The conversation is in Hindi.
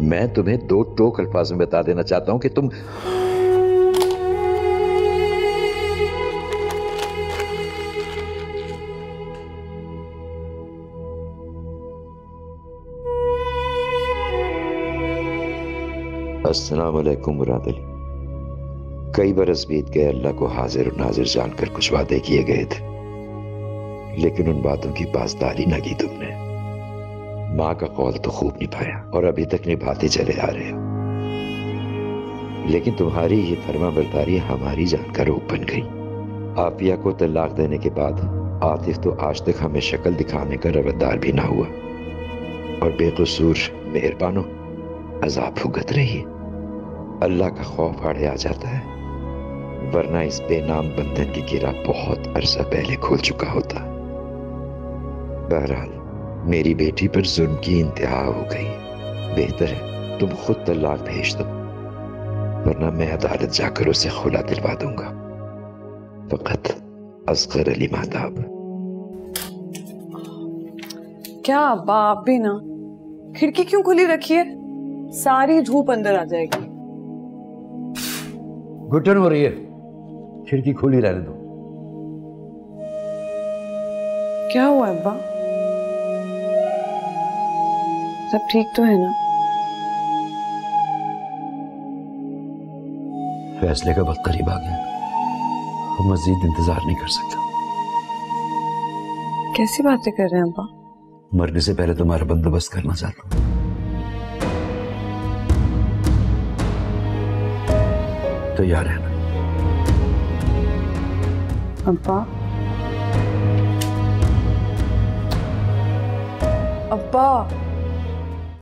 मैं तुम्हें दो टोक अल्फाज में बता देना चाहता हूं कि तुम अस्सलाम वालेकुम मुराद अली। कई बरस बीत गए, अल्लाह को हाजिर और नाजिर जानकर कुछ वादे किए गए थे, लेकिन उन बातों की पासदारी न की तुमने। माँ का कौल तो खूब निभाया और अभी तक निभाते चले आ रहे हो, लेकिन तुम्हारी ये फर्माबरदारी हमारी जानकर रोक बन गई। आफिया को तलाक देने के बाद आतिफ तो आज तक हमें शक्ल दिखाने का रवैदार भी ना हुआ और बेकसूर मेहरबानो अजाब भुगत रही है। अल्लाह का खौफ आड़े आ जाता है, वरना इस बेनाम बंधन की गिरा बहुत अरसा पहले खोल चुका होता। बहरहाल मेरी बेटी पर जुल्म की इंतहा हो गई। बेहतर है तुम खुद तलाक भेज दो, वरना मैं अदालत जाकर उसे खुला दिलवा दूंगा। फकत असगर अली महताब। क्या अब्बा, आप भी ना, खिड़की क्यों खुली रखी है? सारी धूप अंदर आ जाएगी। घुटन हो रही है, खिड़की खुली रहने दो। क्या हुआ अब्बा? सब ठीक तो है ना? फैसले का वक्त करीब आ गया, हम मजीद इंतजार नहीं कर सकता। कैसी बातें कर रहे हैं अब्बा? मरने से पहले तुम्हारा बंदोबस्त करना चाहता हूं। तैयार है ना? अब्बा, अब्बा।